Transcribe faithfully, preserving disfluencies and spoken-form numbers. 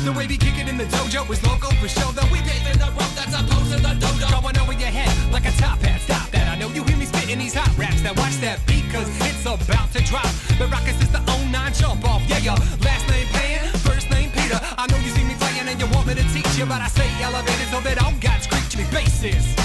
The way we kick it in the dojo is local for sure. Though we paving the road that's opposed to the dojo. Going over your head like a top hat. Stop that. I know you hear me spitting these hot raps. Now watch that beat, cause it's about to drop. The Rockets is the oh nine jump off. Yeah, your last name Pan, first name Peter. I know you see me playing and you want me to teach you, but I say elevated so that all God's creature me bases.